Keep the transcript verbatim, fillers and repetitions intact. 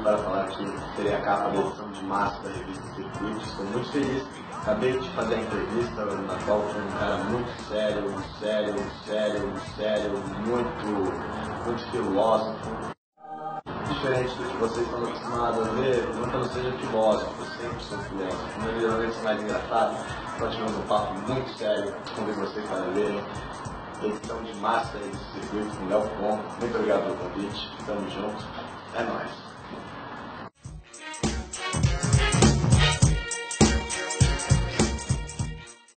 para falar que serei a capa da edição de março da revista Circuito. Estou muito feliz. Acabei de fazer a entrevista na qual foi um cara muito sério, sério, sério, sério, muito, muito filósofo. Diferente do que vocês estão acostumados a ver, não que eu não seja filósofo, eu sempre sou filósofo. Meu livro é mais engraçado, continuando um papo muito sério, convido vocês para verem. Edição de massa aí do circuito com o Léo. Muito obrigado pelo convite, tamo junto, é nóis.